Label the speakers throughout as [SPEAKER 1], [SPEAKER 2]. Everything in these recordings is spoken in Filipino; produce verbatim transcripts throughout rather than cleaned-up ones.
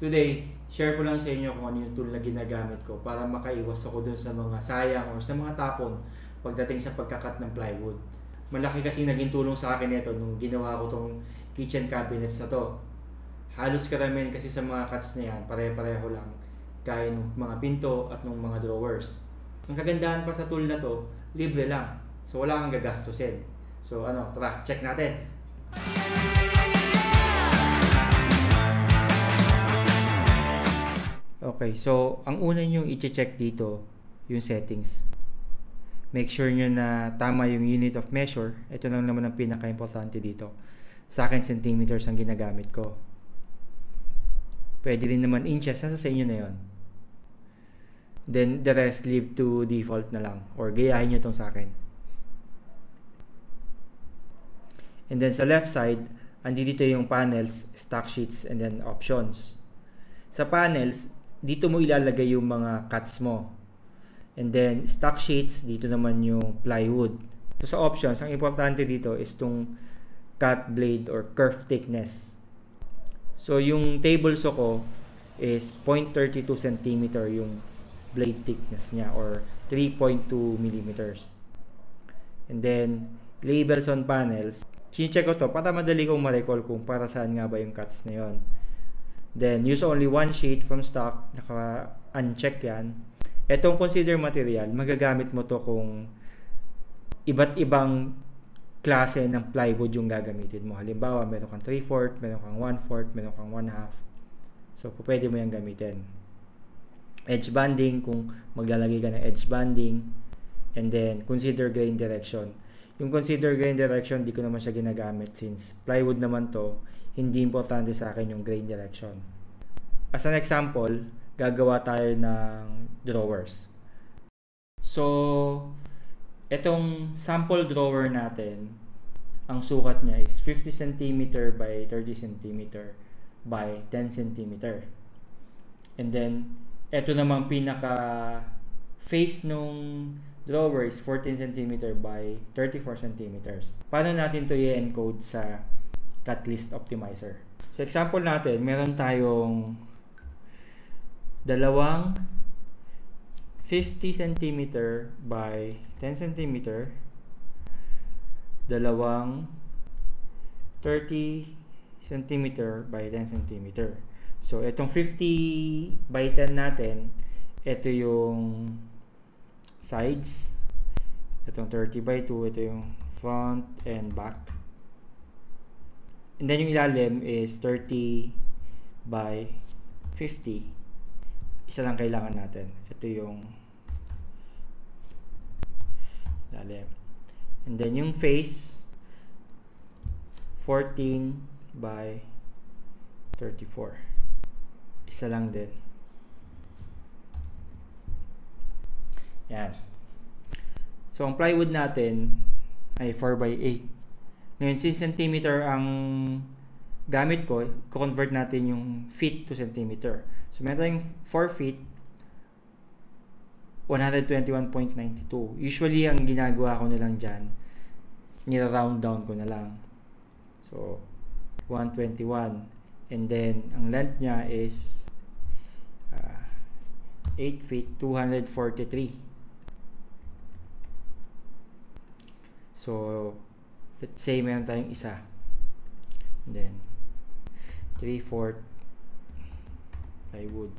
[SPEAKER 1] Today, share ko lang sa inyo kung ano yung tool na ginagamit ko para makaiwas ako dun sa mga sayang o sa mga tapon pagdating sa pagkakat ng plywood. Malaki kasi naging tulong sa akin ito nung ginawa ko tong kitchen cabinets na to. Halos karamihan kasi sa mga cuts na yan, pare-pareho lang. Gaya ng mga pinto at ng mga drawers. Ang kagandahan pa sa tool na to, libre lang. So wala kang gagastusin. So ano, tara, check natin. Okay, so ang una nyo i-check dito, yung settings. Make sure nyo na tama yung unit of measure. Ito lang naman ang pinaka-importante dito. Sa akin, centimeters ang ginagamit ko. Pwede rin naman inches, nasa sa inyo na yun. Then the rest leave to default na lang, or gayahin nyo itong sa akin. And then sa left side, andito yung panels, stock sheets, and then options. Sa panels, dito mo ilalagay yung mga cuts mo. And then stock sheets, dito naman yung plywood. So sa options, ang importante dito is itong cut blade or curve thickness. So yung table saw ko is zero point three two centimeter yung blade thickness niya, or three point two millimeters. And then labels on panels, chinecheck ko to para madali kong ma-recall kung para saan nga ba yung cuts na yon. Then use only one sheet from stock, naka-uncheck yan. Etong consider material, magagamit mo to kung iba't ibang klase ng plywood yung gagamitin mo. Halimbawa, meron kang three fourths, meron kang one fourth, meron kang one half. So, pwede mo yung gamitin. Edge banding, kung maglalagay ka ng edge banding. And then, consider grain direction. Yung consider grain direction, di ko naman siya ginagamit since plywood naman to, hindi importante sa akin yung grain direction. As an example, gagawa tayo ng drawers. So, itong sample drawer natin, ang sukat niya is fifty centimeters by thirty centimeters by ten centimeters. And then, ito namang pinaka face nung drawer is fourteen centimeters by thirty-four centimeters. Paano natin to i-encode sa Cutlist optimizer? So example natin, meron tayong dalawang fifty centimeters by ten centimeters, dalawang thirty centimeters by ten centimeters. So itong fifty by ten natin, ito yung sides, itong thirty by two, ito yung front and back. And then yung ilalim is thirty by fifty. Isa lang kailangan natin. Ito yung ilalim. And then yung face, fourteen by thirty-four. Isa lang din. Yan. So ang plywood natin ay four by eight. Ngayon, since centimeter ang gamit ko, convert natin yung feet to centimeter. So, meron tayong four feet, one twenty-one point nine two. Usually, ang ginagawa ko na lang dyan, nira-round down ko na lang. So, one twenty-one. And then, ang length niya is uh, eight feet, two forty-three. So, let's say meron tayong isa. And then, three fourths plywood.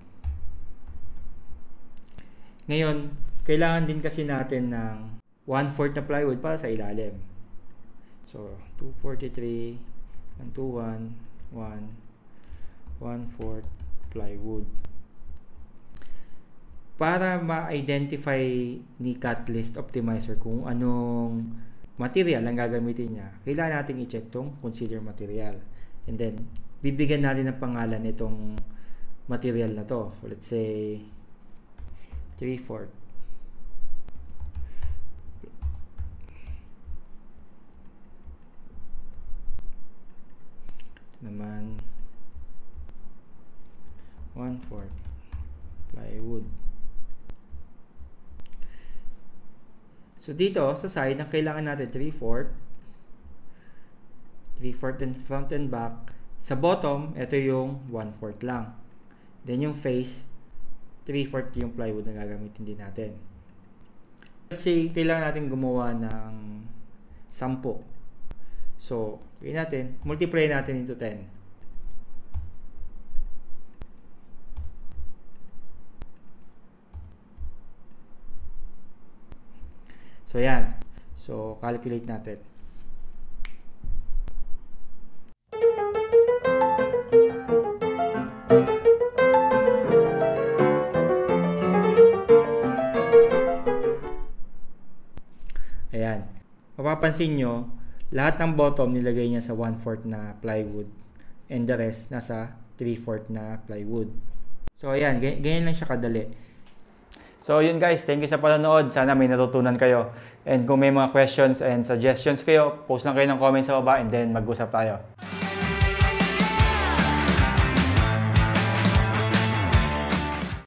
[SPEAKER 1] Ngayon, kailangan din kasi natin ng one fourth na plywood para sa ilalim. So, two forty-three, one twenty-one, one, one fourth plywood. Para ma-identify ni Cutlist optimizer kung anong material ang gagamitin niya, kailangan natin i-check tong consider material. And then, bibigyan natin ng pangalan itong material na to. So, let's say, three fourths. Ito naman, one fourth plywood. So dito sa side, ang kailangan natin three fourths, three fourths in front and back. Sa bottom, ito yung one fourth lang. Then yung face, three fourths yung plywood na gagamitin din natin. Let's say, kailangan natin gumawa ng sampu. So, gawin natin, multiply natin into ten. So, yan. So, calculate natin. Ayan. Mapapansin nyo, lahat ng bottom nilagay niya sa one fourth na plywood and the rest nasa three fourths na plywood. So, ayan. Ganyan lang siya kadali. So, yun guys. Thank you sa panonood. Sana may natutunan kayo. And kung may mga questions and suggestions kayo, post lang kayo ng comments sa baba and then mag-usap tayo.